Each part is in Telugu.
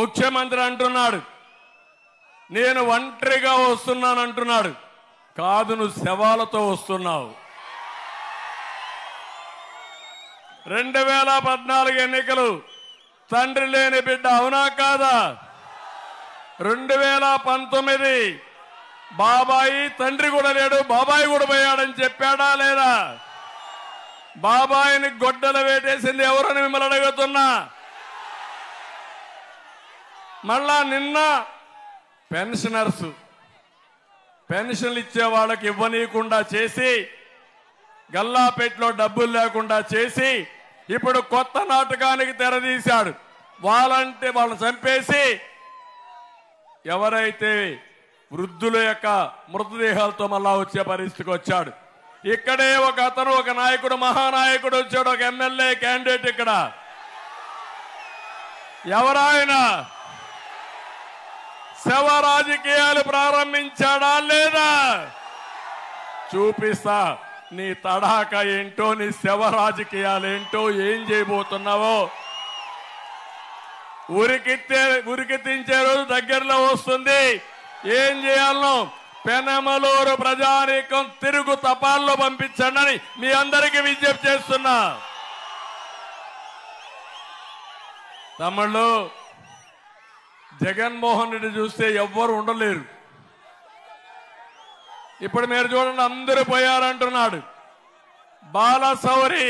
ముఖ్యమంత్రి అంటున్నాడు నేను ఒంటరిగా వస్తున్నాను అంటున్నాడు. కాదు, నువ్వు శవాలతో వస్తున్నావు. 2014 ఎన్నికలు తండ్రి లేని బిడ్డ, అవునా కాదా? 2019 బాబాయి తండ్రి కూడా లేడు, బాబాయి కూడా పోయాడని చెప్పాడా లేదా? బాబాయిని గొడ్డలు వేటేసింది ఎవరని మిమ్మల్ని అడుగుతున్నా. మళ్ళా నిన్న పెన్షన్లు ఇచ్చే వాళ్ళకి ఇవ్వనీయకుండా చేసి, గల్లాపేటలో డబ్బులు లేకుండా చేసి, ఇప్పుడు కొత్త నాటకానికి తెరదీశాడు. వాళ్ళని చంపేసి ఎవరైతే వృద్ధుల యొక్క మృతదేహాలతో మళ్ళా వచ్చే పరిస్థితికి వచ్చాడు. ఇక్కడే ఒక నాయకుడు, మహానాయకుడు వచ్చాడు, ఒక ఎమ్మెల్యే క్యాండిడేట్. ఇక్కడ ఎవరాయన? శవ రాజకీయాలు ప్రారంభించాడా లేదా? చూపిస్తా నీ తడాక ఏంటో, నీ శవ రాజకీయాలు ఏంటో, ఏం చేయబోతున్నావో. ఉరికితించే రోజు దగ్గరలో వస్తుంది. ఏం చేయాలనో పెనమలూరు ప్రజానీకం తిరుగు తపాల్లో పంపించండి అని మీ అందరికీ విజ్ఞప్తి చేస్తున్నా. తమిళలో జగన్మోహన్ రెడ్డి చూస్తే ఎవ్వరు ఉండలేరు. ఇప్పుడు మీరు చూడండి, అందరూ పోయారంటున్నాడు. బాలశౌరి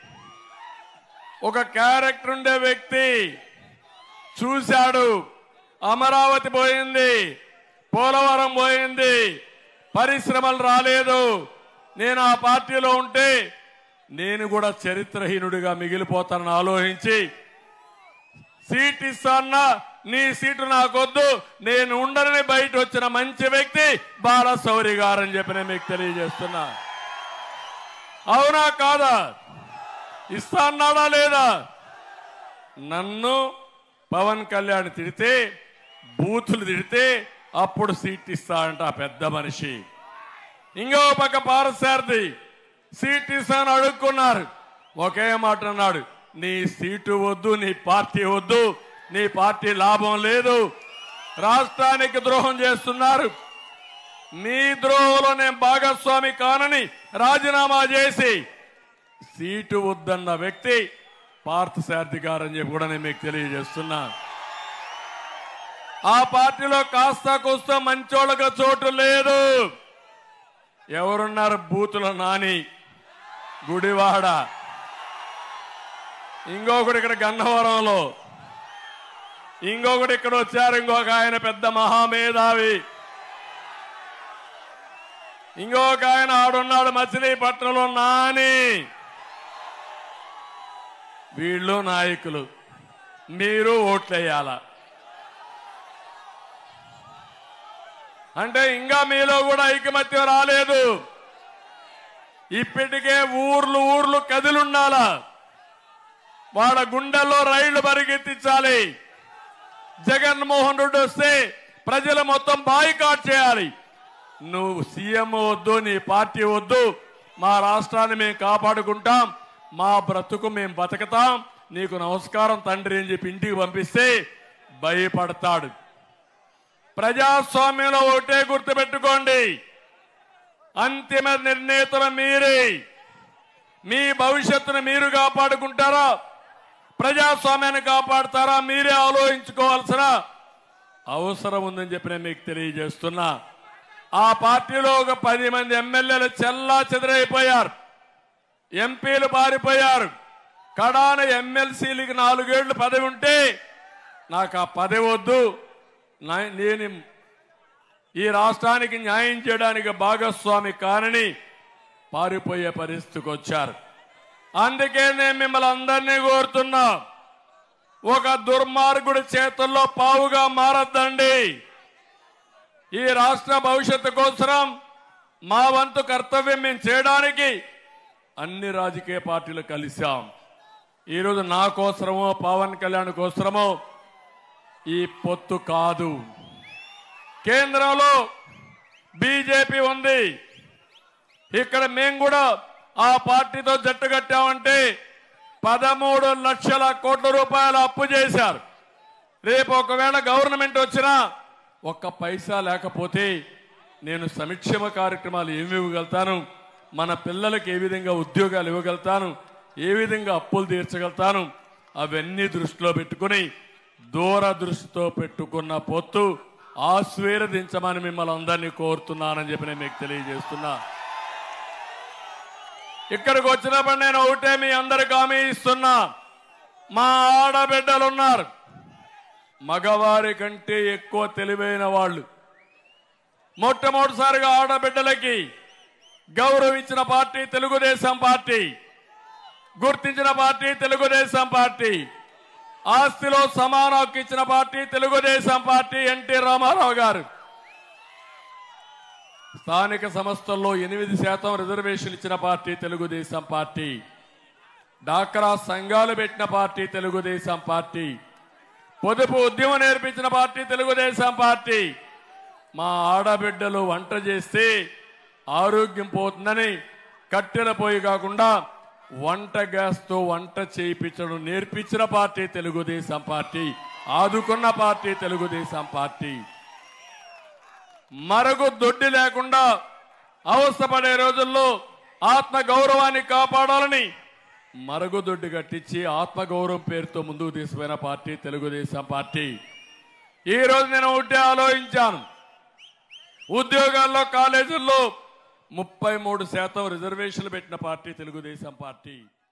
ఒక క్యారెక్టర్ ఉండే వ్యక్తి చూశాడు. అమరావతి పోయింది, పోలవరం పోయింది, పరిశ్రమలు రాలేదు. నేను ఆ పార్టీలో ఉంటే నేను కూడా చరిత్రహీనుడిగా మిగిలిపోతానని ఆలోచించి సీట్ ఇస్తాన్నా, నీ సీటు నాకొద్దు, నేను ఉండరని బయట వచ్చిన మంచి వ్యక్తి బాలశౌరి గారని చెప్పి నేను మీకు తెలియజేస్తున్నా. అవునా కాదా? ఇస్తాన్నాడా లేదా? నన్ను పవన్ కళ్యాణ్ తిడితే, బూతులు తిడితే అప్పుడు సీట్ ఇస్తా అంట ఆ పెద్ద మనిషి. ఇంకో పక్క పారసారథి సీట్ ఇస్తాను అడుక్కున్నారు. ఒకే మాట అన్నాడు, నీ సీటు వద్దు, నీ పార్టీ వద్దు, నీ పార్టీ లాభం లేదు, రాష్ట్రానికి ద్రోహం చేస్తున్నారు, నీ ద్రోహంలో నేను భాగస్వామి కానని రాజీనామా చేసి సీటు వద్దన్న వ్యక్తి పార్థసారథి గారని చెప్పి కూడా నేను మీకు తెలియజేస్తున్నా. ఆ పార్టీలో కాస్త కోస్త మంచోళ్ళగా చోటు లేదు. ఎవరున్నారు? బూతుల నాని, గుడివాడ, ఇంకొకటి ఇక్కడ గన్నవరంలో, ఇంకొకటి ఇక్కడ వచ్చారు, ఇంకొక ఆయన పెద్ద మహామేధావి, ఇంకొక ఆయన ఆడున్నాడు మచిలీపట్నంలో నాని. వీళ్ళు నాయకులు, మీరు ఓట్లేయాల అంటే ఇంకా మీలో కూడా ఐకమత్యం రాలేదు. ఇప్పటికే ఊర్లు కదిలుండాలా, వాళ్ళ గుండెల్లో రైళ్లు పరిగెత్తించాలి. జగన్మోహన్ రెడ్డి వస్తే ప్రజలు మొత్తం బాయ్కాట్ చేయాలి. నువ్వు సీఎం వద్దు, నీ పార్టీ వద్దు, మా రాష్ట్రాన్ని మేము కాపాడుకుంటాం, మా బ్రతుకు మేము బతుకుతాం, నీకు నమస్కారం తండ్రి అని చెప్పి ఇంటికి పంపిస్తే భయపడతాడు. ప్రజాస్వామ్యంలో ఒకటే గుర్తుపెట్టుకోండి, అంతిమ నిర్ణేతలు మీరే. మీ భవిష్యత్తును మీరు కాపాడుకుంటారా, ప్రజాస్వామ్యాన్ని కాపాడుతారా, మీరే ఆలోచించుకోవాల్సిన అవసరం ఉందని చెప్పి నేను మీకు తెలియజేస్తున్నా. ఆ పార్టీలో ఒక 10 మంది ఎమ్మెల్యేలు చెల్లా చెదరైపోయారు, ఎంపీలు పారిపోయారు. కడాన ఎమ్మెల్సీలకి 4 ఏళ్లు పదవి ఉంటే నాకు ఆ పదవి వద్దు, నేను ఈ రాష్ట్రానికి న్యాయం చేయడానికి భాగస్వామి కానని పారిపోయే పరిస్థితికి వచ్చారు. అందుకే నేను మిమ్మల్ని అందరినీ కోరుతున్నా, ఒక దుర్మార్గుడి చేతుల్లో పావుగా మారద్దండి. ఈ రాష్ట్ర భవిష్యత్తు కోసం మా వంతు కర్తవ్యం మేము చేయడానికి అన్ని రాజకీయ పార్టీలు కలిశాం. ఈరోజు నా కోసమో పవన్ కళ్యాణ్ కోసమో ఈ పొత్తు కాదు. కేంద్రంలో బీజేపీ ఉంది, ఇక్కడ మేము కూడా ఆ పార్టీతో జట్టు కట్టామంటే 13 లక్షల కోట్ల రూపాయల అప్పు చేశారు. రేపు ఒకవేళ గవర్నమెంట్ వచ్చినా ఒక్క పైసా లేకపోతే నేను సంక్షేమ కార్యక్రమాలు ఏమి ఇవ్వగలుగుతాను, మన పిల్లలకు ఏ విధంగా ఉద్యోగాలు ఇవ్వగలుగుతాను, ఏ విధంగా అప్పులు తీర్చగలుగుతాను, అవన్నీ దృష్టిలో పెట్టుకుని దూరదృష్టితో పెట్టుకున్న పొత్తు ఆశీర్వదించమని మిమ్మల్ని అందరినీ కోరుతున్నానని చెప్పి నేను మీకు తెలియజేస్తున్నా. ఇక్కడికి వచ్చినప్పుడు నేను ఒకటే మీ అందరికి హామీ ఇస్తున్నా, మా ఆడబిడ్డలున్నారు, మగవారి కంటే ఎక్కువ తెలివైన వాళ్ళు. మొట్టమొదటిసారిగా ఆడబిడ్డలకి గౌరవం ఇచ్చిన పార్టీ తెలుగుదేశం పార్టీ, గుర్తించిన పార్టీ తెలుగుదేశం పార్టీ, ఆస్తిలో సమాన హక్కు ఇచ్చిన పార్టీ తెలుగుదేశం పార్టీ, ఎన్టీ రామారావు గారు. స్థానిక సంస్థల్లో 8% రిజర్వేషన్ ఇచ్చిన పార్టీ తెలుగుదేశం పార్టీ, డాక్రా సంఘాలు పెట్టిన పార్టీ తెలుగుదేశం పార్టీ, పొదుపు ఉద్యమం నేర్పించిన పార్టీ తెలుగుదేశం పార్టీ. మా ఆడబిడ్డలు వంట చేస్తే ఆరోగ్యం పోతుందని కట్టెల పొయ్యి కాకుండా వంట గ్యాస్తో వంట చేయించడం నేర్పించిన పార్టీ తెలుగుదేశం పార్టీ, ఆదుకున్న పార్టీ తెలుగుదేశం పార్టీ. మరొక దొడ్డి లేకుండా అవస్థపడే రోజుల్లో ఆత్మ గౌరవాన్ని కాపాడాలని మరుగుదొడ్డి కట్టించి ఆత్మగౌరవం పేరుతో ముందుకు తీసుకుపోయిన పార్టీ తెలుగుదేశం పార్టీ. ఈ రోజు నేను ఒకటే ఆలోచించాను, ఉద్యోగాల్లో కాలేజీల్లో 33% రిజర్వేషన్లు పెట్టిన పార్టీ తెలుగుదేశం పార్టీ.